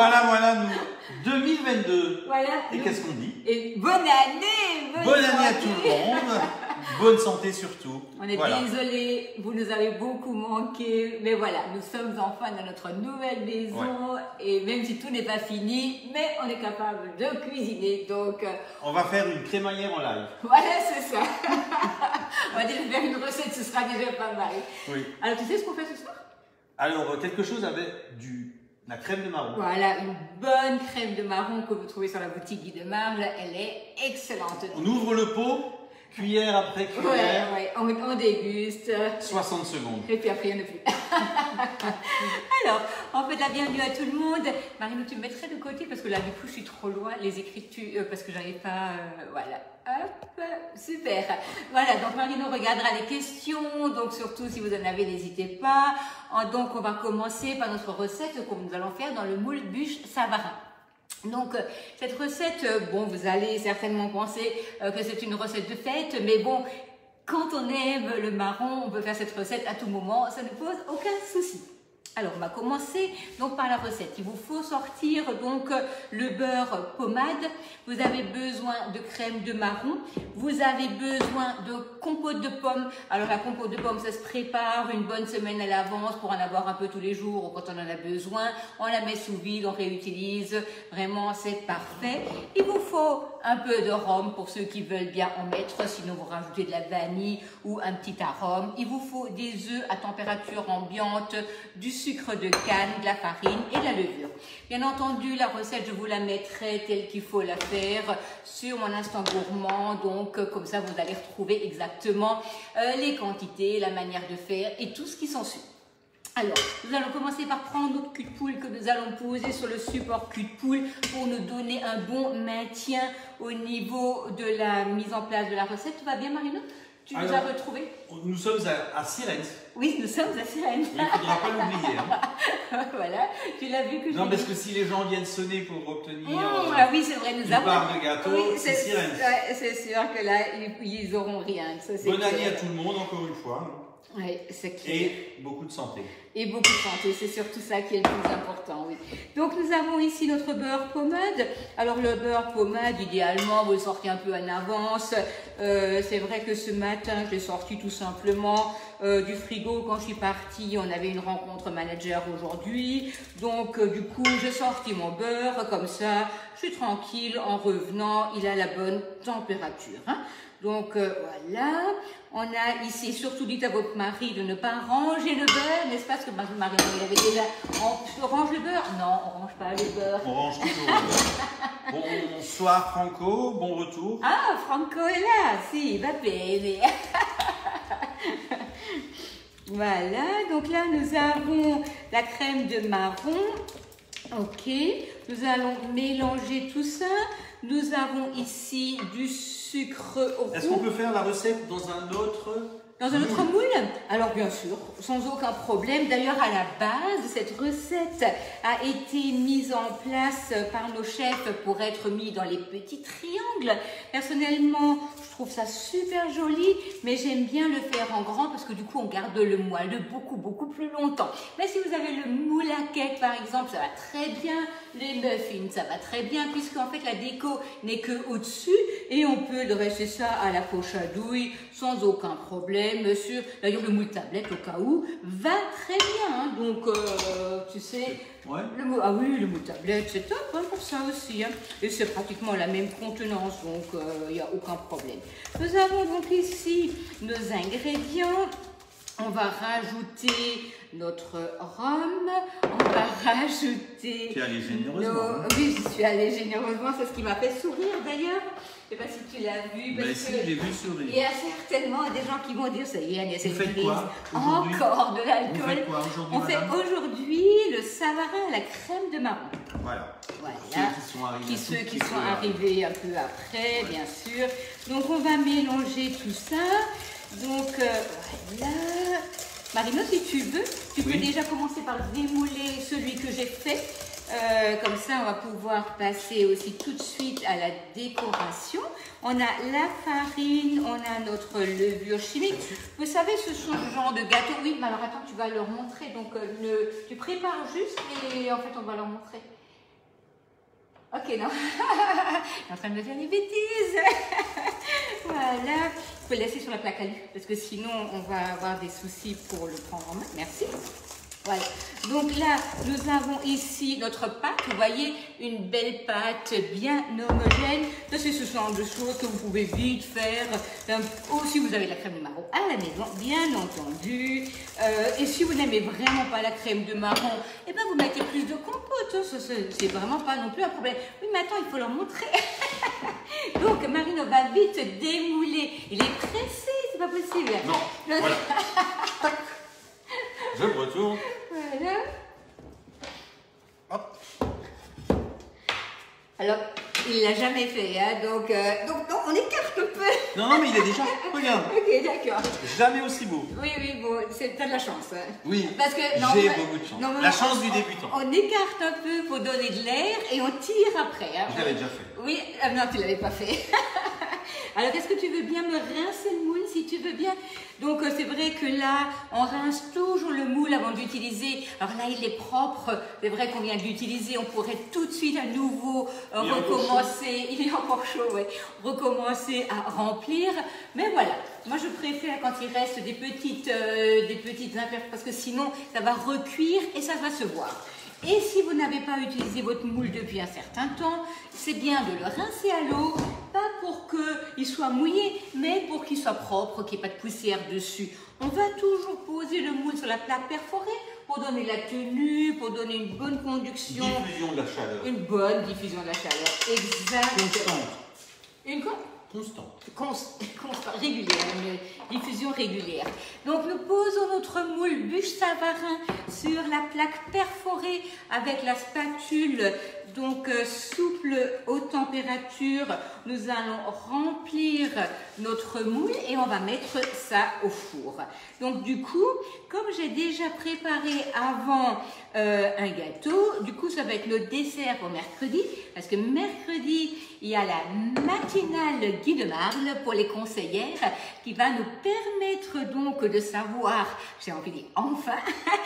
Voilà, nous, 2022. Voilà. Et qu'est-ce qu'on dit? Et bonne année! Bonne année à tout le monde. Bonne santé surtout. On est désolé, vous nous avez beaucoup manqué, mais voilà, nous sommes enfin dans notre nouvelle maison et même si tout n'est pas fini, mais on est capable de cuisiner, donc... On va faire une crémaillère en live. Voilà, c'est ça. On va déjà faire une recette, ce sera déjà pas mal. Oui. Alors, tu sais ce qu'on fait ce soir? Alors, quelque chose avec la crème de marron. Voilà, une bonne crème de marron que vous trouvez sur la boutique Guy de Marle, elle est excellente. On ouvre le pot. Cuillère après cuillère. Ouais, on déguste. 60 secondes. Et puis après, il n'y en a plus. Alors, on fait la bienvenue à tout le monde. Marino, tu me mettrais de côté parce que là, du coup, je suis trop loin. Les écritures, parce que j'arrive pas. Voilà. Hop, super. Voilà, donc Marino regardera les questions. Donc, surtout, si vous en avez, n'hésitez pas. Donc, on va commencer par notre recette que nous allons faire dans le moule bûche Savarin. Donc, cette recette, bon, vous allez certainement penser que c'est une recette de fête, mais bon, quand on aime le marron, on peut faire cette recette à tout moment, ça ne pose aucun souci. Alors, on va commencer donc par la recette. Il vous faut sortir donc le beurre pommade. Vous avez besoin de crème de marron. Vous avez besoin de compote de pommes. Alors, la compote de pommes, ça se prépare une bonne semaine à l'avance pour en avoir un peu tous les jours ou quand on en a besoin. On la met sous vide, on réutilise. Vraiment, c'est parfait. Il vous faut un peu de rhum pour ceux qui veulent bien en mettre. Sinon, vous rajoutez de la vanille ou un petit arôme. Il vous faut des œufs à température ambiante, du sucre de canne, de la farine et de la levure. Bien entendu, la recette, je vous la mettrai telle qu'il faut la faire sur mon instant gourmand. Donc, comme ça, vous allez retrouver exactement les quantités, la manière de faire et tout ce qui s'ensuit. Alors, nous allons commencer par prendre notre cul de poule que nous allons poser sur le support cul de poule pour nous donner un bon maintien au niveau de la mise en place de la recette. Tout va bien, Marino? Tu nous as retrouvés? Nous sommes à Sirens. Oui, nous sommes à Sirens. Il ne faudra pas l'oublier. Hein. Voilà, tu l'as vu que je... Non, parce que si les gens viennent sonner pour obtenir ah oui, c'est vrai, nous avons... part de gâteau, oui, c'est Sirens. Ouais, c'est sûr que là, ils n'auront rien. Ça, bonne année à tout le monde, encore une fois. Oui, c'est clair. Et beaucoup de santé. Et beaucoup de santé, c'est surtout ça qui est le plus important, oui. Donc, nous avons ici notre beurre pommade. Alors, le beurre pommade, idéalement, vous le sortez un peu en avance. C'est vrai que ce matin, je l'ai sorti tout simplement du frigo. Quand je suis partie, on avait une rencontre manager aujourd'hui. Donc, du coup, j'ai sorti mon beurre comme ça. Je suis tranquille en revenant. Il a la bonne température, hein. Donc, voilà. On a ici, surtout dites à votre mari de ne pas ranger le beurre, n'est-ce pas? Parce que Marie, il avait déjà... On range le beurre? Non, on ne range pas le beurre. On range toujours le beurre. Bonsoir Franco, bon retour. Ah, Franco est là, si, va bene. Voilà, donc là, nous avons la crème de marron. Ok, nous allons mélanger tout ça. Nous avons ici du sucre roux. Est-ce qu'on peut faire la recette dans un autre... Dans un autre moule? Alors bien sûr, sans aucun problème. D'ailleurs, à la base, cette recette a été mise en place par nos chefs pour être mis dans les petits triangles. Personnellement, je trouve ça super joli, mais j'aime bien le faire en grand parce que du coup, on garde le moelleux beaucoup plus longtemps. Mais si vous avez le moule à cake, par exemple, ça va très bien. Les muffins, ça va très bien puisque en fait, la déco n'est que au-dessus et on peut dresser ça à la poche à douille sans aucun problème. Monsieur, d'ailleurs le moule tablette au cas où va très bien, hein. Donc tu sais, ouais. Ah oui, le moule tablette c'est top, hein, pour ça aussi, hein. Et c'est pratiquement la même contenance, donc il n'y a aucun problème. Nous avons donc ici nos ingrédients. On va rajouter notre rhum, on va rajouter... Tu es allé généreusement. Oui, je suis allée généreusement, c'est ce qui m'a fait sourire d'ailleurs. Je ne sais pas si tu l'as vu. Mais si, j'ai vu sourire. Il y a certainement des gens qui vont dire, ça y est, Agnès, vous faites quoi encore de l'alcool. Vous faites quoi aujourd'hui? On fait aujourd'hui le Savarin à la crème de marron. Voilà. Voilà. Ceux qui sont arrivés un peu après, ouais. Bien sûr. Donc on va mélanger tout ça. Donc voilà. Marino, si tu veux, tu peux déjà commencer par démouler celui que j'ai fait. Comme ça, on va pouvoir passer aussi tout de suite à la décoration. On a la farine, on a notre levure chimique. Vous savez, ce sont ce genre de gâteaux. Oui, mais alors attends, tu vas leur montrer. Donc, tu prépares juste et en fait, on va leur montrer. Ok, non. Je suis en train de me faire des bêtises. Voilà. Il faut le laisser sur la plaque à lui, parce que sinon, on va avoir des soucis pour le prendre en main. Merci. Voilà. Donc là, nous avons ici notre pâte. Vous voyez, une belle pâte bien homogène. Ça, c'est ce genre de choses que vous pouvez vite faire. Aussi, vous avez de la crème de marron à la maison, bien entendu. Et si vous n'aimez vraiment pas la crème de marron, eh ben, vous mettez plus de compote. C'est vraiment pas non plus un problème. Oui, mais attends, il faut leur montrer. Donc, Marine, on va vite démouler. Il est pressé, c'est pas possible. Non, voilà. Tac. Je me retourne. Voilà. Hop. Alors, il l'a jamais fait, hein, donc non, on écarte un peu. Non, mais il est déjà. Regarde. Ok, d'accord. Jamais aussi beau. Oui, bon, t'as de la chance. Hein. Oui. Parce que j'ai beaucoup de chance. La chance du débutant. On écarte un peu pour donner de l'air et on tire après. Hein. Je l'avais déjà fait. Oui, non, tu l'avais pas fait. Alors, est-ce que tu veux bien me rincer le moule, si tu veux bien? Donc, c'est vrai que là, on rince toujours le moule avant d'utiliser. Alors là, il est propre. C'est vrai qu'on vient de l'utiliser. On pourrait tout de suite à nouveau recommencer. Il est encore chaud, ouais. Recommencer à remplir. Mais voilà. Moi, je préfère quand il reste des petites imperfections, parce que sinon, ça va recuire et ça va se voir. Et si vous n'avez pas utilisé votre moule depuis un certain temps, c'est bien de le rincer à l'eau, pas pour qu'il soit mouillé, mais pour qu'il soit propre, qu'il n'y ait pas de poussière dessus. On va toujours poser le moule sur la plaque perforée pour donner la tenue, pour donner une bonne conduction. Diffusion de la chaleur. Une bonne diffusion de la chaleur, exact. Constante. Une quoi? Constante. Régulière, une diffusion régulière. Donc nous posons notre moule bûche Savarin sur la plaque perforée avec la spatule donc souple haute température. Nous allons remplir notre moule et on va mettre ça au four. Donc du coup, comme j'ai déjà préparé avant un gâteau, du coup ça va être le dessert pour mercredi, parce que mercredi il y a la matinale Guy de Marle pour les conseillères qui va nous permettre donc de savoir, j'ai envie de dire enfin,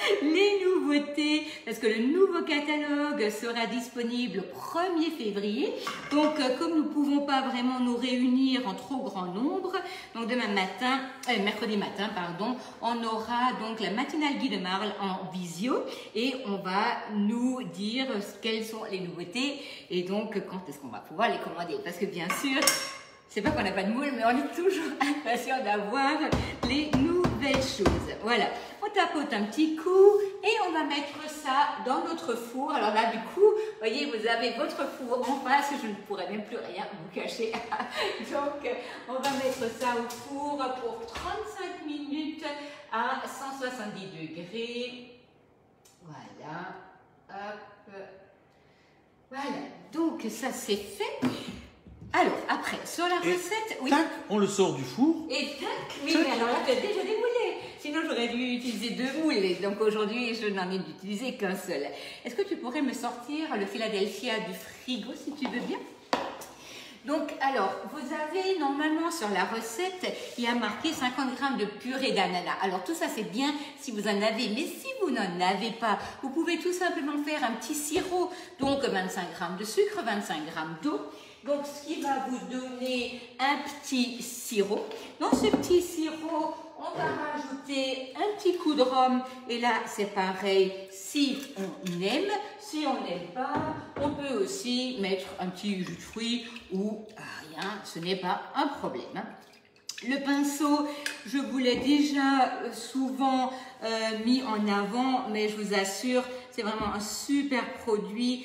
les nouveautés, parce que le nouveau catalogue sera disponible le 1er février. Donc comme nous ne pouvons pas vraiment nous réunir en trop grand nombre, donc mercredi matin, pardon, on aura donc la matinale Guy de Marle en visio et on va nous dire quelles sont les nouveautés et donc quand est-ce qu'on va pouvoir les commander. Parce que bien sûr, c'est pas qu'on n'a pas de moule, mais on est toujours impatient d'avoir les nouvelles choses. Voilà, on tapote un petit coup et on va mettre ça dans notre four. Alors là, du coup, vous voyez, vous avez votre four en face, je ne pourrai même plus rien vous cacher. Donc, on va mettre ça au four pour 35 minutes à 170 degrés. Voilà, hop. Voilà, donc ça c'est fait. Alors, après, sur la recette, oui. Tac, on le sort du four. Et tac, oui, mais alors là, tu as déjà démoulé. Sinon, j'aurais dû utiliser 2 moules. Et donc aujourd'hui, je n'en ai utilisé qu'un seul. Est-ce que tu pourrais me sortir le Philadelphia du frigo, si tu veux bien? Donc, alors, vous avez normalement sur la recette, il y a marqué 50 g de purée d'ananas. Alors, tout ça, c'est bien si vous en avez. Mais si vous n'en avez pas, vous pouvez tout simplement faire un petit sirop. Donc, 25 g de sucre, 25 g d'eau. Donc, ce qui va vous donner un petit sirop. Dans ce petit sirop, on va rajouter un petit coup de rhum. Et là, c'est pareil si on aime. Si on n'aime pas, on peut aussi mettre un petit jus de fruits ou rien. Ce n'est pas un problème. Le pinceau, je vous l'ai déjà souvent mis en avant, mais je vous assure, c'est vraiment un super produit.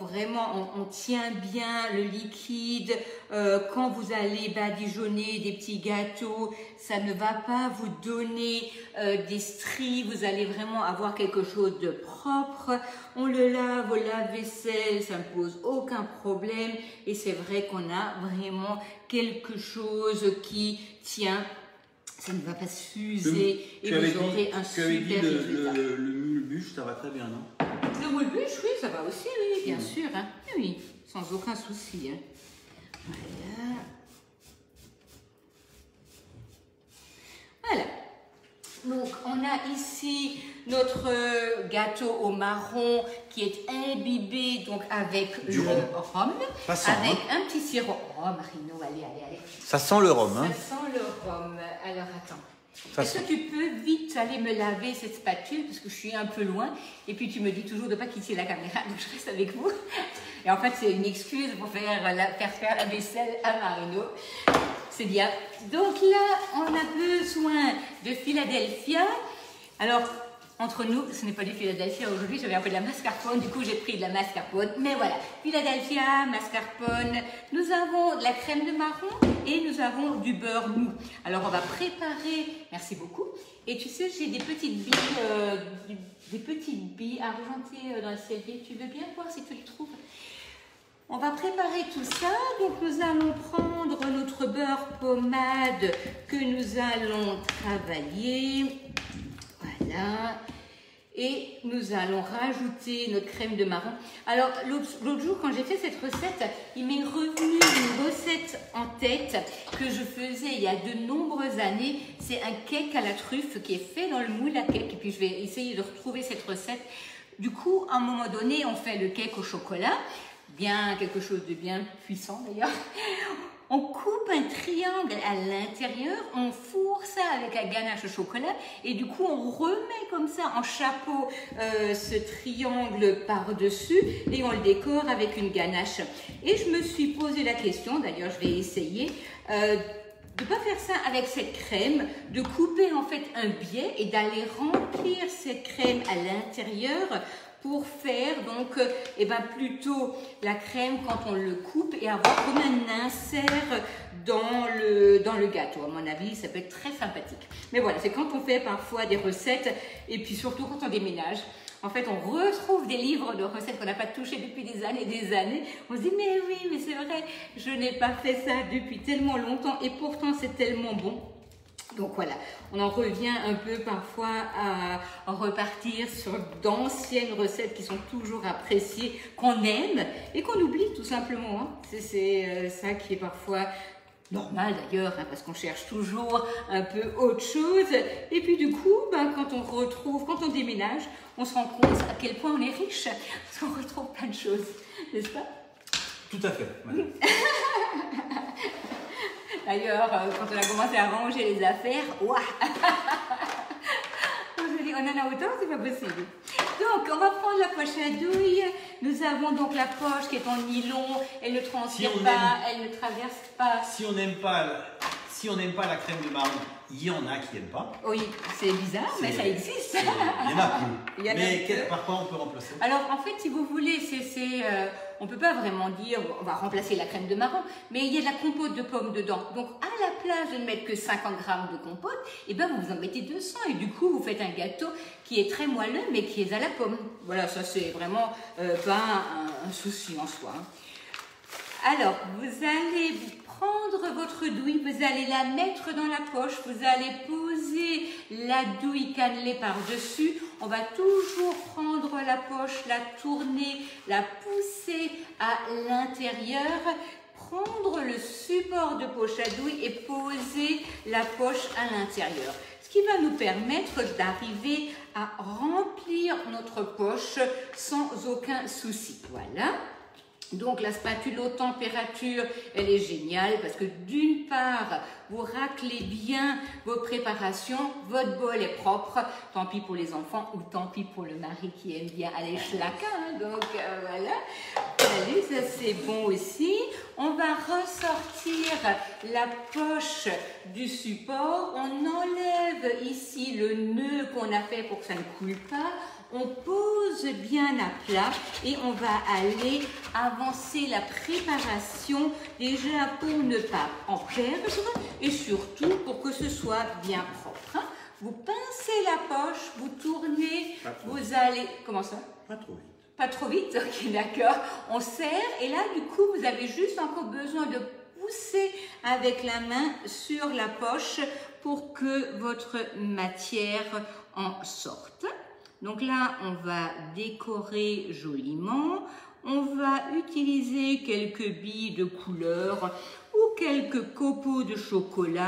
On tient bien le liquide. Quand vous allez badigeonner des petits gâteaux, ça ne va pas vous donner des stries. Vous allez vraiment avoir quelque chose de propre. On le lave au lave-vaisselle, ça ne pose aucun problème. Et c'est vrai qu'on a vraiment quelque chose qui tient. Ça ne va pas s'user et vous aurez un super résultat. Le moule bûche, ça va très bien, non? Le moule bûche, oui, ça va aussi, oui, bien sûr. Hein. Oui, sans aucun souci. Hein. Voilà. Voilà. Donc, on a ici notre gâteau au marron qui est imbibé donc avec Du le rhum, Ça sent, avec hein. un petit sirop. Oh, Marino, allez. Ça sent le rhum, hein. Ça sent le rhum. Alors, attends. Ça Est-ce que tu peux vite aller me laver cette spatule parce que je suis un peu loin et puis tu me dis toujours de ne pas quitter la caméra, donc je reste avec vous. Et en fait, c'est une excuse pour faire faire la vaisselle à Marino. C'est bien. Donc là, on a besoin de Philadelphia. Alors, entre nous, ce n'est pas du Philadelphia aujourd'hui, j'avais un peu de la mascarpone, du coup j'ai pris de la mascarpone. Mais voilà, Philadelphia, mascarpone, nous avons de la crème de marron et nous avons du beurre mou. Alors on va préparer, merci beaucoup. Et tu sais, j'ai des petites billes argentées dans le cellier. Tu veux bien voir si tu les trouves? On va préparer tout ça. Donc nous allons prendre notre beurre pommade que nous allons travailler. Voilà. Et nous allons rajouter notre crème de marron. Alors, l'autre jour, quand j'ai fait cette recette, il m'est revenu une recette en tête que je faisais il y a de nombreuses années. C'est un cake à la truffe qui est fait dans le moule à cake. Et puis, je vais essayer de retrouver cette recette. Du coup, à un moment donné, on fait le cake au chocolat. Quelque chose de bien puissant d'ailleurs. On coupe un triangle à l'intérieur, on fourre ça avec la ganache au chocolat et du coup on remet comme ça en chapeau ce triangle par-dessus et on le décore avec une ganache. Et je me suis posé la question, d'ailleurs je vais essayer, de ne pas faire ça avec cette crème, de couper en fait un biais et d'aller remplir cette crème à l'intérieur pour faire donc plutôt la crème quand on le coupe et avoir comme un insert dans le gâteau. À mon avis, ça peut être très sympathique. Mais voilà, c'est quand on fait parfois des recettes et puis surtout quand on déménage. En fait, on retrouve des livres de recettes qu'on n'a pas touchées depuis des années. On se dit, mais oui, mais c'est vrai, je n'ai pas fait ça depuis tellement longtemps et pourtant c'est tellement bon. Donc voilà, on en revient un peu parfois à repartir sur d'anciennes recettes qui sont toujours appréciées, qu'on aime et qu'on oublie tout simplement. Hein. C'est ça qui est parfois normal d'ailleurs, hein, parce qu'on cherche toujours un peu autre chose. Et puis du coup, quand on déménage, on se rend compte à quel point on est riche, parce qu'on retrouve plein de choses, n'est-ce pas? Tout à fait. Ouais. D'ailleurs, quand on a commencé à ranger les affaires, ouah, on se dit, on en a autant, c'est pas possible. Donc, on va prendre la poche à douille. Nous avons donc la poche qui est en nylon. Elle ne transpire pas, elle ne traverse pas. Si on n'aime pas la crème de marron, il y en a qui n'aiment pas. Oui, c'est bizarre, mais ça existe. Il y en a peu. Mais par quoi on peut remplacer? Alors, en fait, si vous voulez, on ne peut pas vraiment dire on va remplacer la crème de marron, mais il y a de la compote de pommes dedans. Donc, à la place de ne mettre que 50 grammes de compote, vous en mettez 200 et du coup, vous faites un gâteau qui est très moelleux, mais qui est à la pomme. Voilà, ça, c'est vraiment pas un souci en soi. Alors, vous allez prendre votre douille, vous allez la mettre dans la poche, vous allez poser la douille cannelée par-dessus. On va toujours prendre la poche, la tourner, la pousser à l'intérieur, prendre le support de poche à douille et poser la poche à l'intérieur. Ce qui va nous permettre d'arriver à remplir notre poche sans aucun souci. Voilà. Donc la spatule haute température, elle est géniale parce que d'une part, vous raclez bien vos préparations, votre bol est propre, tant pis pour les enfants ou tant pis pour le mari qui aime bien aller schlaca, hein, donc voilà. Allez, ça c'est bon aussi. On va ressortir la poche du support, on enlève ici le nœud qu'on a fait pour que ça ne coule pas. On pose bien à plat et on va aller avancer la préparation déjà pour ne pas en perdre et surtout pour que ce soit bien propre. Hein. Vous pincez la poche, vous tournez, vous allez... Comment ça? Pas trop vite. Pas trop vite, ok, d'accord. On serre et là, du coup, vous avez juste encore besoin de pousser avec la main sur la poche pour que votre matière en sorte. Donc là, on va décorer joliment. On va utiliser quelques billes de couleur ou quelques copeaux de chocolat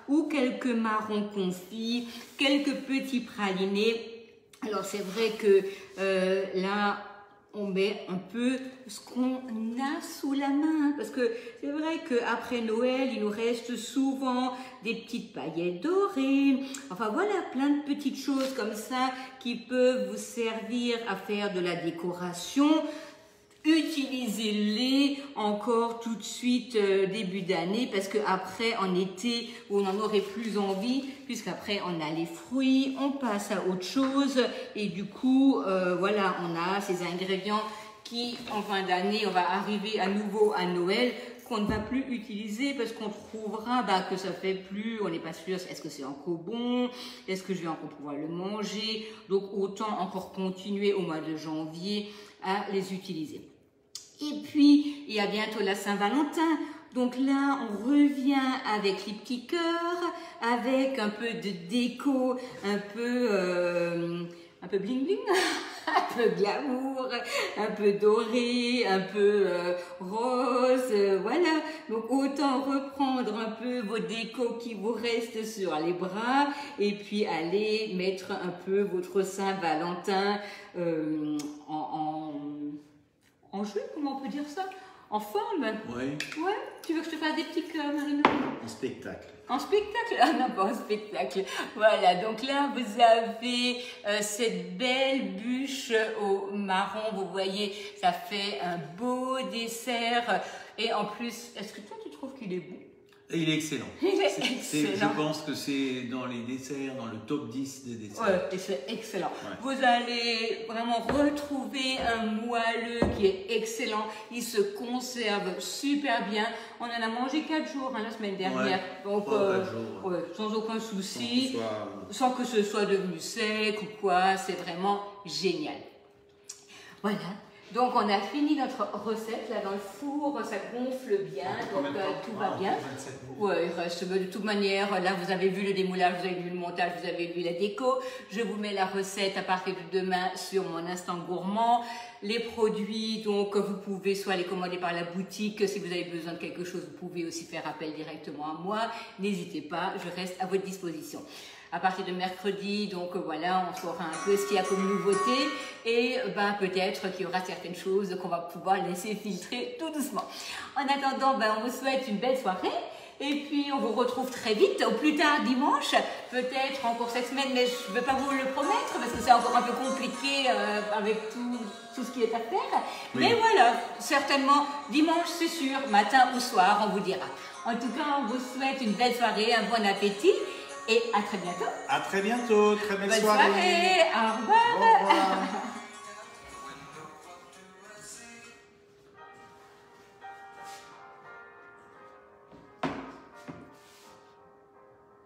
ou quelques marrons confits, quelques petits pralinés. Alors c'est vrai que là, on met un peu ce qu'on a sous la main, parce que c'est vrai qu'après Noël, il nous reste souvent des petites paillettes dorées, enfin voilà, plein de petites choses comme ça qui peuvent vous servir à faire de la décoration. Utilisez-les encore tout de suite début d'année, parce qu'après en été on n'en aurait plus envie, puisqu'après on a les fruits, on passe à autre chose et du coup voilà, on a ces ingrédients qui en fin d'année on va arriver à nouveau à Noël, qu'on ne va plus utiliser parce qu'on trouvera que ça fait plus, on n'est pas sûr, est-ce que c'est encore bon, est-ce que je vais encore pouvoir le manger, donc autant encore continuer au mois de janvier à les utiliser. Et puis, il y a bientôt la Saint-Valentin. Donc là, on revient avec les petits cœurs, avec un peu de déco, un peu bling bling, un peu glamour, un peu doré, un peu rose, voilà. Donc autant reprendre un peu vos décos qui vous restent sur les bras et puis aller mettre un peu votre Saint-Valentin en jeu, comment on peut dire ça? En forme? Oui. Ouais. Tu veux que je te fasse des petits cœurs, Marino? En spectacle. En spectacle? Ah non, pas en spectacle. Voilà, donc là, vous avez cette belle bûche au marron. Vous voyez, ça fait un beau dessert. Et en plus, est-ce que toi, tu trouves qu'il est beau? Et il est excellent. Il est excellent. Je pense que c'est dans les desserts, dans le top 10 des desserts. Ouais, et c'est excellent. Ouais. Vous allez vraiment retrouver un moelleux qui est excellent. Il se conserve super bien. On en a mangé 4 jours la semaine dernière. Ouais. Donc, 4 jours. Ouais, sans aucun souci. Sans que ce soit devenu sec ou quoi. C'est vraiment génial. Voilà. Donc on a fini notre recette là dans le four, ça gonfle bien, donc tout va bien. Ouais, il reste de toute manière, là vous avez vu le démoulage, vous avez vu le montage, vous avez vu la déco. Je vous mets la recette à partir de demain sur mon instant gourmand. Les produits, donc vous pouvez soit les commander par la boutique, si vous avez besoin de quelque chose, vous pouvez aussi faire appel directement à moi. N'hésitez pas, je reste à votre disposition. À partir de mercredi, donc voilà, on saura un peu ce qu'il y a comme nouveauté et peut-être qu'il y aura certaines choses qu'on va pouvoir laisser filtrer tout doucement. En attendant, on vous souhaite une belle soirée et puis on vous retrouve très vite, au plus tard dimanche, peut-être encore cette semaine, mais je ne vais pas vous le promettre parce que c'est encore un peu compliqué avec tout ce qui est à faire. Oui. Mais voilà, certainement dimanche c'est sûr, matin ou soir, on vous dira. En tout cas, on vous souhaite une belle soirée, un bon appétit. Et à très bientôt. À très bientôt. Très belle soirée. Au revoir. Au revoir.